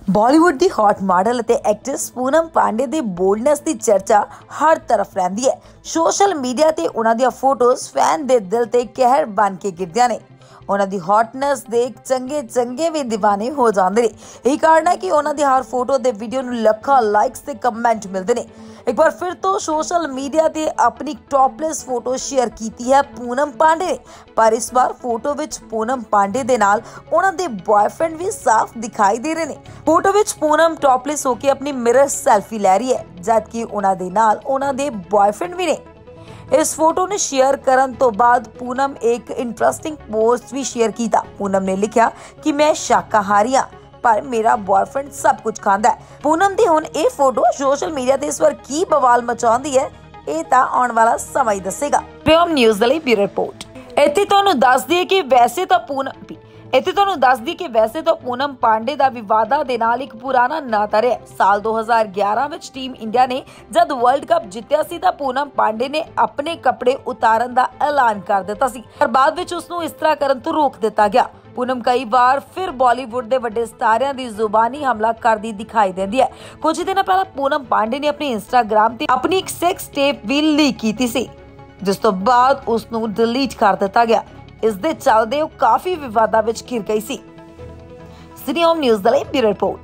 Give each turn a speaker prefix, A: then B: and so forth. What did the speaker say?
A: ਬਾਲੀਵੁੱਡ ਦੀ hot model ਅਤੇ actress Poonam Pandey ਦੇ ਬੋਲਡਨੈਸ ਦੀ ਚਰਚਾ ਹਰ ਤਰਫ ਰਹਿੰਦੀ ਹੈ। ਸੋਸ਼ਲ ਮੀਡੀਆ ਤੇ ਉਹਨਾਂ ਦੀਆਂ ਫੋਟੋਜ਼ ਫੈਨ ਦੇ ਦਿਲ ਤੇ ਕਹਿਰ ਬਣ ਕੇ ਗਿਰਦੀਆਂ ਨੇ। ਉਹਨਾਂ ਦੀ ਹੌਟਨੈਸ ਦੇ ਚੰਗੇ ਵੀ دیਵਾਨੇ ਹੋ ਜਾਂਦੇ ਨੇ। ਇਹੀ ਕਾਰਨ ਹੈ ਕਿ ਉਹਨਾਂ ਦੀ ਹਰ ਫੋਟੋ ਦੇ ਵੀਡੀਓ ਨੂੰ ਲੱਖਾਂ ਲਾਈਕਸ ਤੇ ਕਮੈਂਟ ਮਿਲਦੇ ਨੇ। एक बार फिर तो सोशल मीडिया ते अपनी टॉपलेस फोटो शेयर की है पूनम पांडे ने, पर इस बार फोटो विच पूनम पांडे दे नाल उन्हां दे बॉयफ्रेंड भी साफ दिखाई दे रहे ने। फोटो विच पूनम टॉपलेस होके अपनी मिरर सेल्फी ले रही है, जबकि उन्हां दे नाल उन्हां दे बॉयफ्रेंड भी ने। इस फोटो ने शेयर करन तो बाद पूनम एक इंटरेस्टिंग पोस्ट भी शेयर किया। पूनम ने लिखा कि मैं शाकाहारी हाँ पर मेरा बॉयफ्रेंड सब कुछ खांदा है। पूनम दी हुण ये फोटो सोशल मीडिया ते इस बार की बवाल मचाउंदी है, ये तां आउण वाला समा ही दसेगा। प्रेम न्यूज़ दे लई ब्यूरो रिपोर्ट। इत्थे तुहानूं दस दईए कि वैसे तो पूनम पांडे दा विवादा दे नाल एक पुराना नाता है। साल 2011 विच टीम इंडिया ने जद वर्ल्ड कप जित्तिया सी तां पूनम पांडे ने अपने कपड़े उतारन दा ऐलान कर दिता सी, पर बाद विच उसनूं इस तरह करन तो रोक दिता गया। पूनम कई बार फिर बॉलीवुड के वड्डे सितारियां दी जुबानी हमला करदी दिखाई देंदी है। कुछ दिन पहले पूनम पांडे ने अपने इंस्टाग्राम ते अपनी एक सेक्स टेप भी लीक की सी, जिस तो बाद उसनूं डिलीट कर दिता गया। इस दे चलदे वो काफी विवादां विच घिर गई सी। सिटी होम न्यूज़ दे लई ब्यूरो रिपोर्ट।